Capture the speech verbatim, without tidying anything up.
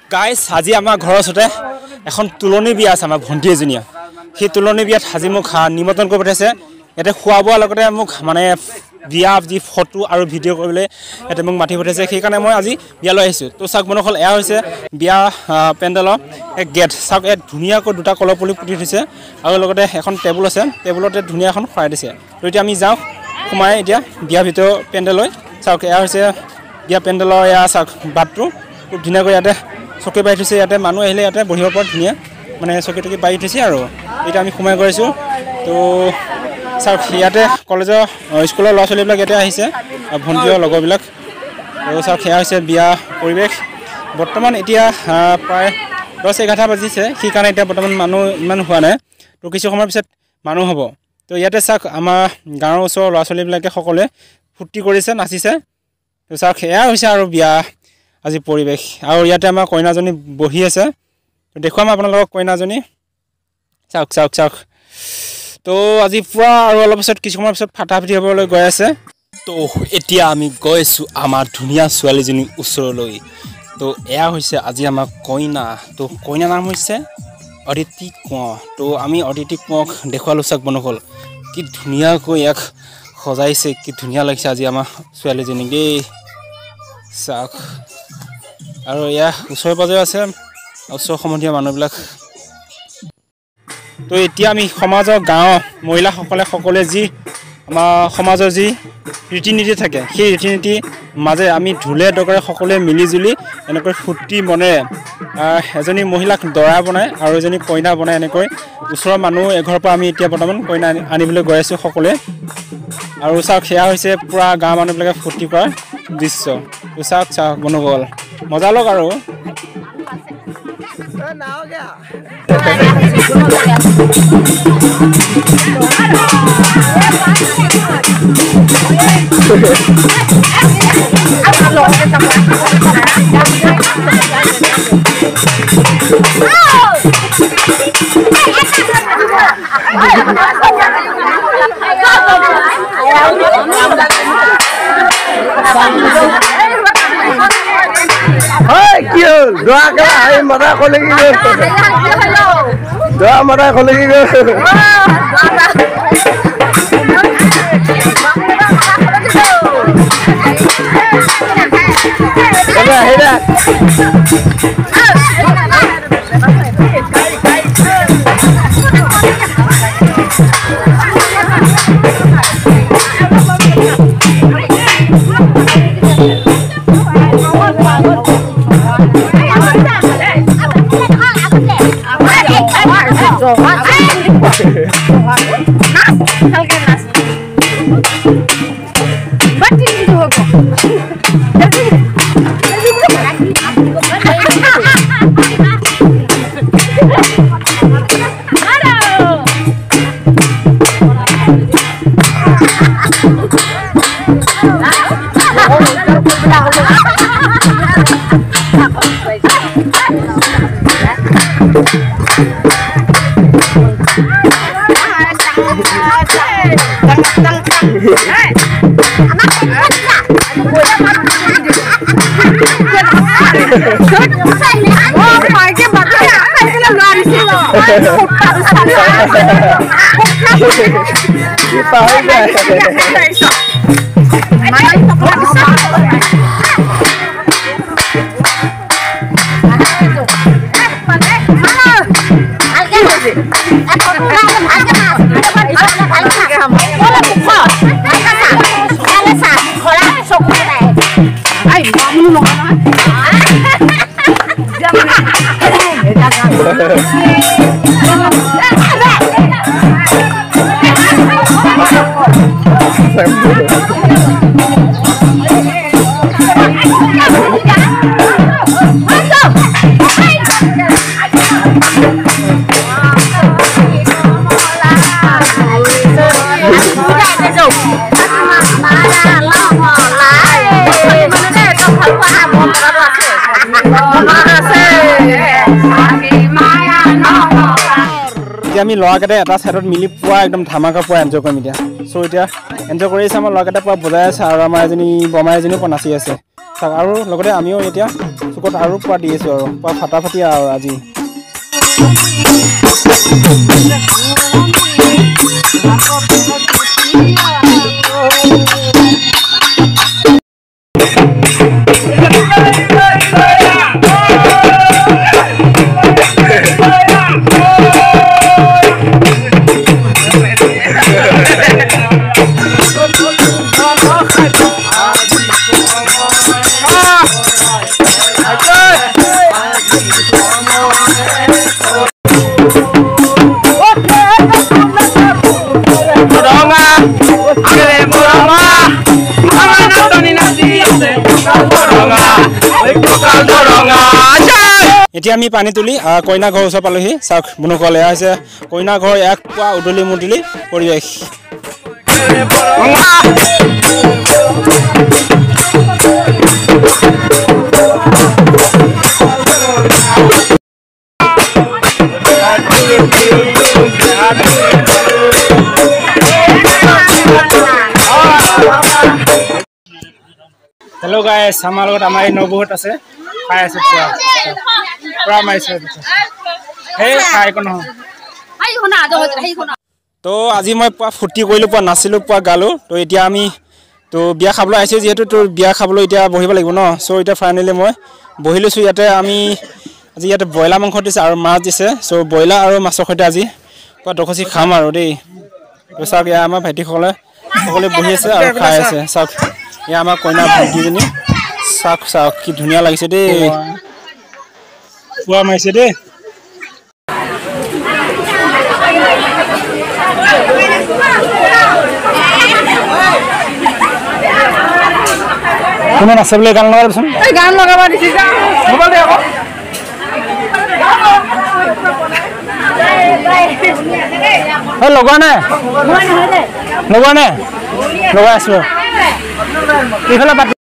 guys আজি আমাৰ ঘৰৰ ওচৰতে এখন তুলনি বিয়া আছে আমাৰ ভণ্টি এজনীয়া সেই তুলনি বিয়াত আজি মোক নিমন্ত্ৰণ কৰি পঠাইছে ইয়াতে খোৱা বোৱাৰ লগতে মোক মানে বিয়া যি ফটো আৰু ভিডিঅ' কৰিবলৈ ইয়াতে মোক মাতি পঠাইছে সেইকাৰণে মই আজি বিয়ালৈ আহিছোঁ তো চাওক বনকল এয়া হৈছে বিয়া পেণ্ডেলৰ এক গেট চাওক ইয়াত ধুনীয়াকৈ দুটা কলপুলি পুতি থৈছে আৰু লগতে এখন টেবুল আছে টেবুলতে ধুনীয়া এখন খৰাই দিছে তো এতিয়া আমি যাওঁ সোমাই এতিয়া বিয়া ভিতৰ পেণ্ডেললৈ চাওক এয়া হৈছে বিয়া পেণ্ডেলৰ এয়া চাওক বাটটো খুব ধুনীয়াকৈ ইয়াতে চকী পাৰি থৈছে ইয়াতে মানুহ আহিলে ইয়াতে বহিব পৰা ধুনীয়া মানে চকী টকী পাৰি থৈছে আৰু এতিয়া আমি সোমাই গৈছোঁ তো চাওক ইয়াতে কলেজৰ স্কুলৰ ল'ৰা ছোৱালীবিলাক ইয়াতে আহিছে আৰু ভণ্টিৰ লগৰবিলাক আৰু চাওক সেয়া হৈছে বিয়া পৰিৱেশ বৰ্তমান এতিয়া প্ৰায় দহ এঘাৰটা বাজিছে সেইকাৰণে এতিয়া বৰ্তমান মানুহ ইমান হোৱা নাই তো কিছু সময়ৰ পিছত মানুহ হ'ব তো ইয়াতে চাওক আমাৰ গাঁৱৰ ওচৰৰ ল'ৰা ছোৱালীবিলাকে সকলোৱে ফূৰ্তি কৰিছে নাচিছে তো চাওক সেয়া হৈছে আৰু বিয়া আজি পৰিৱেশ আৰু ইয়াতে আমাৰ কইনাজনী বহি আছে তো দেখুৱাম আপোনালোকক কইনাজনী চাওক চাওক চাওক তো আজি পুৰা আৰু অলপ পিছত কিছু সময়ৰ পিছত ফাটা ফাটি হ'বলৈ গৈ আছে তো এতিয়া আমি গৈ আছোঁ আমাৰ ধুনীয়া ছোৱালীজনীৰ ওচৰলৈ তো এয়া হৈছে আজি আমাৰ কইনা তো কইনা নাম হৈছে অদিতি কোঁৱৰ তো আমি অদিতি কোঁৱৰক দেখুৱালোঁ চাওক বনকল কি ধুনীয়াকৈ ইয়াক সজাইছে কি ধুনীয়া লাগিছে আজি আমাৰ ছোৱালীজনীক দেই চাওক আৰু এয়া ওচৰে পাজৰে আছে ওচৰ সম্বন্ধীয় মানুহবিলাক তো এতিয়া আমি সমাজৰ গাঁৱৰ মহিলাসকলে সকলোৱে যি আমাৰ সমাজৰ যি ৰীতি নীতি থাকে সেই ৰীতি নীতিৰ মাজে আমি ঢোলে ডগৰে সকলোৱে মিলিজুলি এনেকৈ ফূৰ্তি মনেৰে এজনী মহিলাক দৰা বনায় আৰু এজনী কইনা বনায় এনেকৈ ওচৰৰ মানুহ এঘৰৰ পৰা আমি এতিয়া বৰ্তমান কইনা আনিবলৈ গৈ আছোঁ সকলোৱে আৰু চাওক সেয়া হৈছে পূৰা গাঁৱৰ মানুহবিলাকে ফূৰ্তি কৰা দৃশ্য তো চাওক চাওক বনগল মজা লওক আৰু কি হ'ল দোৱা এই মৰা কলে কি গ'ল দোৱা মৰা কলে কি গ'ল আহিলা আমি ল'ৰাকেইটাই এটা ছাইডত মিলি পুৰা একদম ধামাকা পুৰা এনজয় কৰিম এতিয়া চ' এতিয়া এনজয় কৰি আছে আমাৰ ল'ৰাকেইটা পুৰা বজাই আছে আৰু আমাৰ এজনী বমাই এজনীও নাচি আছে আৰু লগতে আমিও এতিয়া চুকত আৰু পোৱা দি আছোঁ আৰু পোৱা ফাটাফাটি আৰু আজি এতিয়া আমি পানী তুলি কইনা ঘৰ ওচৰ পালোহি চাওক বুনুকল এয়া হৈছে কইনা ঘৰ এক পোৱা উদলি মুদলি পৰিৱেশ হেল্ল' গাইছ আমাৰ লগত আমাৰ এই নবৌহত আছে খাই আছে পুৰা পুৰা মাৰিছে সেই খাই একো নহয় তো আজি মই পুৰা ফূৰ্তি কৰিলোঁ পুৰা নাচিলোঁ পুৰা গালোঁ তো এতিয়া আমি তো বিয়া খাবলৈ আহিছোঁ যিহেতু তোৰ বিয়া খাবলৈ এতিয়া বহিব লাগিব ন চ' এতিয়া ফাইনেলি মই বহি লৈছোঁ ইয়াতে আমি আজি ইয়াতে ব্ৰইলাৰ মাংস দিছে আৰু মাছ দিছে চ' ব্ৰইলাৰ আৰু মাছৰ সৈতে আজি পুৰা দখচি খাম আৰু দেই তো চাওক এয়া আমাৰ ভাইটিসকলে সকলোৱে বহি আছে আৰু খাই আছে চাওক এয়া আমাৰ কইনা ভণ্টিজনী চাওক চাওক কি ধুনীয়া লাগিছে দেই পুৱা মাৰিছে দেই কোনে নাচে বোলে গান লগাবচোন গান লগাব দিছে লগোৱা নাই লগোৱা নাই লগাই আছো এইফালে